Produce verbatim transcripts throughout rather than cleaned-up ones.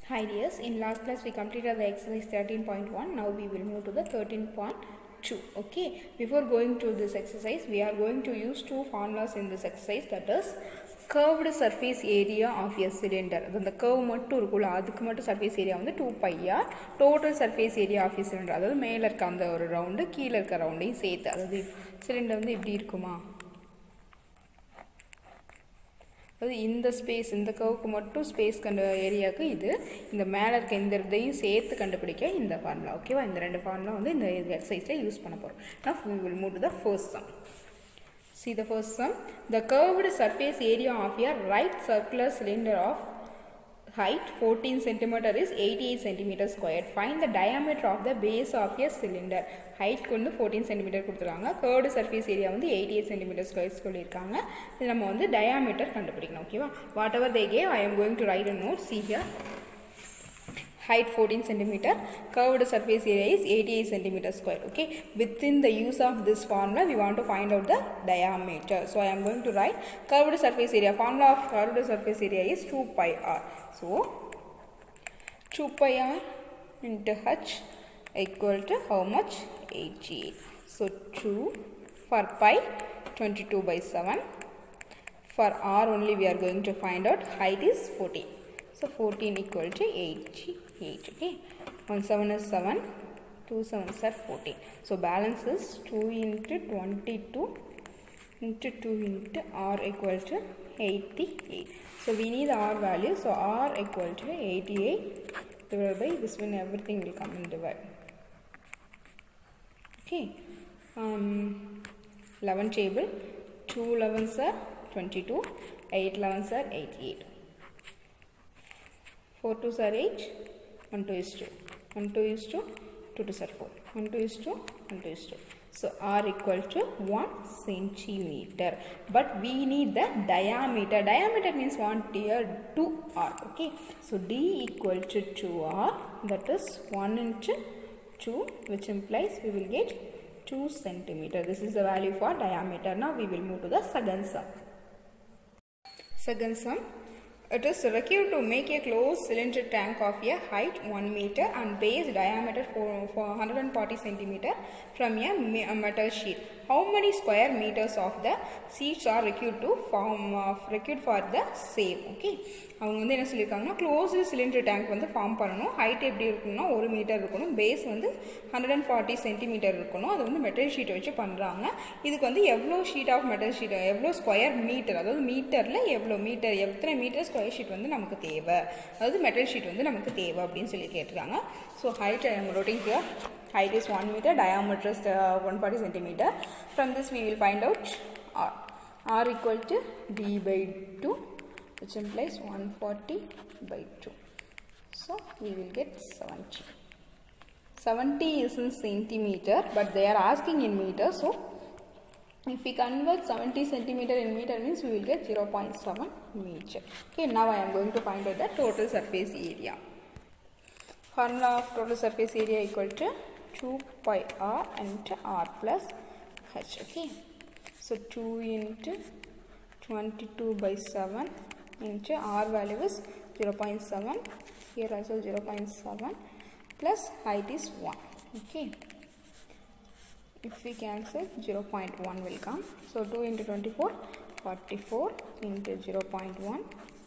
Hi dears, in last class we completed the exercise thirteen point one. Now we will move to the thirteen point two. Okay, before going to this exercise, we are going to use two formulas in this exercise, that is curved surface area of a cylinder. The curve mattu irukula adukku mattu surface area vandu two pi r, total surface area of a cylinder adhaadu mele irukka andha oru round keela irukka round ஐயும் சேர்த்து adhaadu cylinder vandu இப்படி இருக்குமா, அது இந்த space இந்த கர்வுக்கு மட்டும் space கண்ட ஏரியாவுக்கு இது இந்த மேலே இருக்க இந்த இதையும் சேர்த்து கண்டுபிடிக்க இந்த ஃபார்முலா. ஓகேவா, இந்த ரெண்டு ஃபார்முலா வந்து இந்த எக்ஸசைஸில் யூஸ் பண்ண போகிறோம். Now we will move to the first sum. See the first sum. The curved surface area of a right circular cylinder of height fourteen centimeter is eighty-eight centimeter squared. Find the diameter of the base of a cylinder. Height கொண்டு fourteen centimeter கொடுத்துருக்காங்க, curved surface area வந்து eighty-eight centimeter squared சொல்லியிருக்காங்க. இது நம்ம வந்து diameter கண்டுபிடிக்கணும். ஓகேவா, whatever they gave I am going to write a note. See here, height fourteen centimeter, curved surface area is eighty-eight centimeter square. Okay, within the use of this formula we want to find out the diameter. So I am going to write curved surface area. Formula of curved surface area is two pi r. So two pi r into h equal to how much? eighty-eight. So two for pi twenty-two by seven. For r only we are going to find out height is fourteen. So fourteen equal to eighty-eight. Okay, one seven is seven, two sevens are fourteen. So balance is two into twenty-two into two into r equal to eighty-eight. So we need the r value. So r equal to eighty-eight divided by this one, everything will come in divide. Okay, um, eleven table, two elevens are twenty-two, eight elevens are eighty-eight. four twos are eight, one two is two, one two is two, two twos are four, one two is two, one two is two. So r equal to one centimeter. But we need the diameter. Diameter means one here two r. Okay, so d equal to two r, that is one into two, which implies we will get two centimeter. This is the value for diameter. Now we will move to the second sum. Second sum. It is required to make a closed cylinder tank of a height one meter and base diameter for, for one hundred forty centimeter from a metal sheet. How many square meters of the sheets are required to form uh, required for the same? Okay, அவங்க வந்து என்ன சொல்லியிருக்காங்கன்னா closed cylinder tank வந்து form பண்ணணும். Height எப்படி இருக்கணும்னா ஒரு metre இருக்கணும், பேஸ் வந்து ஹண்ட்ரட் அண்ட் ஃபார்ட்டி சென்டிமீட்டர் இருக்கணும். அது வந்து மெட்டல் ஷீட்டை வச்சு பண்ணுறாங்க. இதுக்கு வந்து எவ்வளோ ஷீட் ஆஃப் மெட்டல் ஷீட், எவ்வளோ ஸ்கொயர் மீட்டர், அதாவது மீட்டரில் எவ்வளோ மீட்டர், எத்தனை மீட்டர் ஸ்கொயர் ஷீட் வந்து நமக்கு தேவை, அதாவது மெட்டல் ஷீட் வந்து நமக்கு தேவை அப்படின்னு சொல்லி கேட்டிருக்காங்க. So height I am writing here. Height is one meter, diameter is uh, one hundred forty centimeter. From this we will find out r. R equal to d by two, which implies one hundred forty by two. So we will get seventy. seventy is in centimeter, but they are asking in meter. So if we convert seventy centimeter in meter means we will get zero point seven meter. Okay, now I am going to find out the total surface area. Formula of total surface area equal to two pi r into r plus h. Okay, so two into twenty-two by seven into r value is zero point seven, here also zero point seven, plus height is one. Okay, if we cancel, zero point one will come. So two into twenty-four, forty-four into zero point one,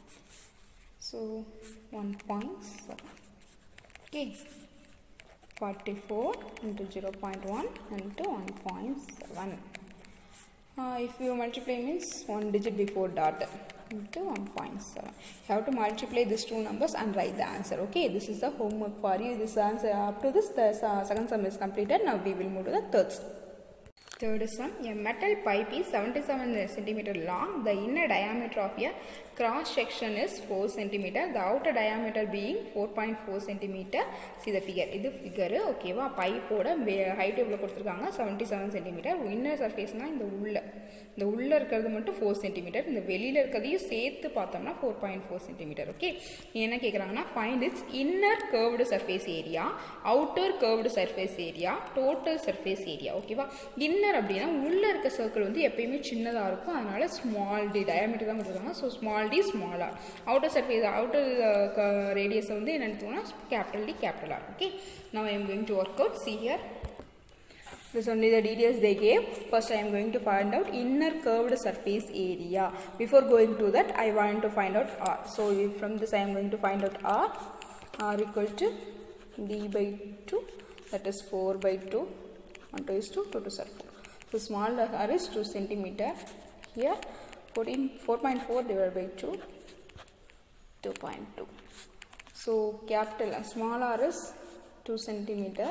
so one point seven. Okay, forty-four into zero point one into one point seven. Uh, if you multiply means one digit before dot into one point seven. You have to multiply these two numbers and write the answer. Okay, this is the homework for you. This answer up to this, the uh, second sum is completed. Now we will move to the third sum. Third sum. A metal pipe is seventy-seven centimeter long. The inner diameter of a cross section is four centimeter. The outer diameter being four point four centimeter. See the figure. This figure. Okay, va pipe oda height evlo கொடுத்திருக்காங்க seventy-seven centimeter. Inner surface na இந்த உள்ள இந்த உள்ள இருக்கிறது மட்டும் four centimeter. இந்த வெளியில இருக்கிறதையும் சேர்த்து பார்த்தோம்னா four point four centimeter. Okay, என்ன கேக்குறாங்கன்னா find its inner curved surface area, outer curved surface area, total surface area. Okay va, inner அப்படினா உள்ள இருக்க சர்க்கிள் வந்து எப்பவுமே சின்னதா இருக்கும், அதனால ஸ்மால் டி டயாமீட்டர் தான் கொடுத்திருக்காங்க. So small small d small r. Outer surface outer uh, radius வந்து என்ன எடுத்துக்கோனா capital D capital R. Okay, now I am going to work out. See here, this only the details they gave. First I am going to find out inner curved surface area. Before going to that, I want to find out R. So from this I am going to find out R. R equal to D by two, that is four by two. one two is two, two to four. So small r is two centimeter. Here fourteen, four point four divided by two, two point two. So capital small r is two centimeter.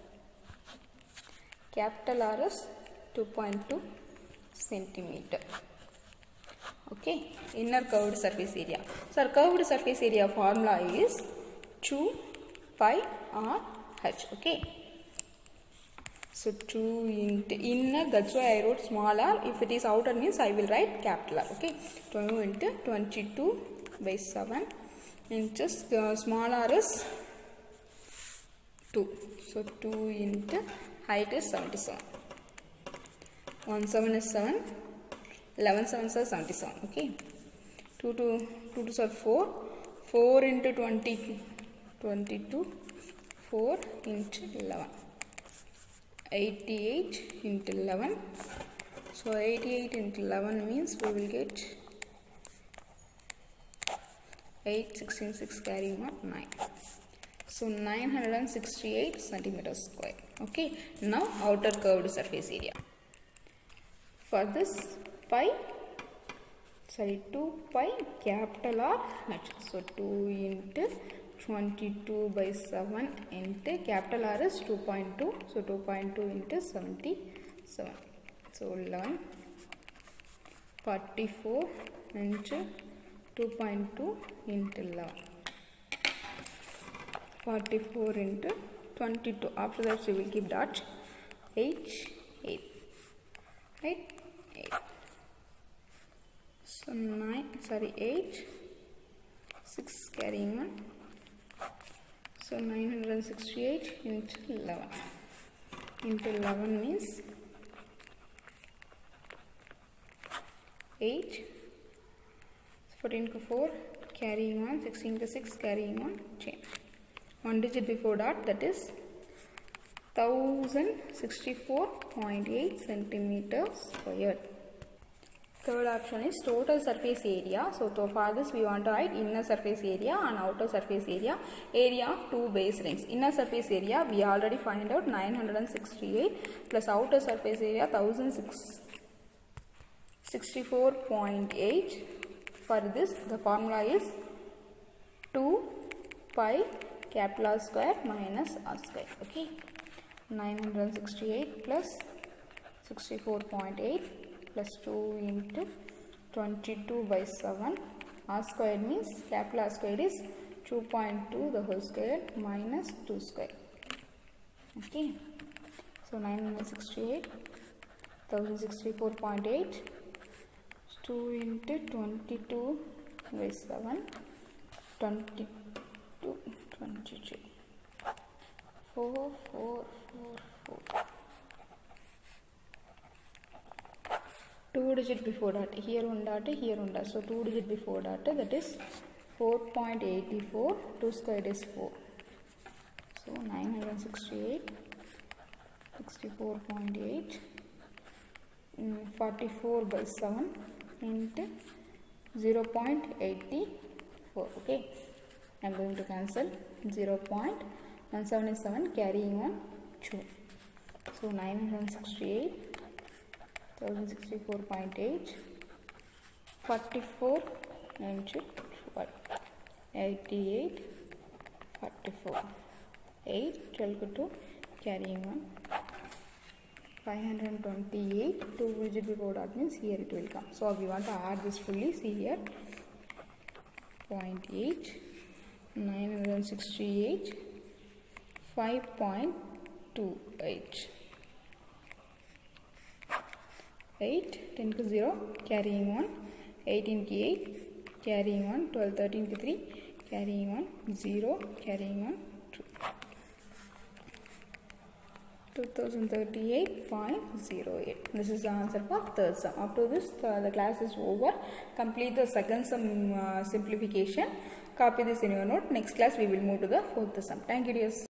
Capital R is two point two centimeter. Okay, inner curved surface area. So our curved surface area formula is two pi r h. Okay, so two into inner, that's why I wrote small r. If it is outer means I will write capital R. Okay, two into twenty-two by seven into uh, small r is two. So two into height is seventy-seven. one seven is seven. eleven sevens are seventy-seven. Okay. two to two to four. four into twenty, twenty-two. four into eleven. eighty-eight into eleven. So eighty-eight into eleven means we will get eight, sixteen, six carrying out nine. So nine hundred sixty-eight centimeters square. Okay, now outer curved surface area. For this pi, sorry, two pi capital R h. So two into twenty-two by seven into capital R is two point two. So two point two into seventy-seven. So eleven, forty-four into two point two into eleven. forty-four into twenty-two. After that we will keep dot. eight, eight. Right? eight. So nine, sorry, eight. six carrying one. So nine hundred sixty-eight into eleven. Into eleven means eight. fourteen to four carrying one. sixteen to six carrying one. Change. One digit before dot, that is one thousand sixty-four point eight centimeters squared. Third option is total surface area. So for this we want to write inner surface area and outer surface area. Area of two base rings. Inner surface area we already find out nine hundred sixty-eight plus outer surface area one thousand sixty-four point eight. For this the formula is two pi capital R square minus R square. Okay, nine hundred sixty-eight plus sixty-four point eight plus two into twenty-two by seven. R square means capital R square is two point two the whole square minus two square. Okay, so nine hundred sixty-eight, one thousand sixty-four point eight, two into twenty-two by seven, twenty-two, twenty-two, four, four, four, four. Two digit before dot, here one dot, here one dot. So two digit before dot, that is four point eight four. two squared is four. So nine hundred sixty-eight, sixty-four point eight, forty-four by seven into zero point eight four. Okay, I am going to cancel. zero point one seven seven carrying on two. So nine hundred sixty-eight, one thousand sixty-four point eight, forty-four into twelve, eighty-eight, forty-four, eight, twelve to two carrying on five hundred twenty-eight. two digit before dot means here it will come. So we want to add this fully. See here, zero point eight, nine hundred sixty-eight, five point two eight, eight, ten to zero carrying one, eighteen to eight carrying one, twelve, thirteen to three carrying one, zero carrying one, two, two thousand thirty-eight point zero eight. This is the answer for third sum. After this, uh, the class is over. Complete the second sum uh, simplification. Copy this in your note. Next class we will move to the fourth sum. Thank you, dears.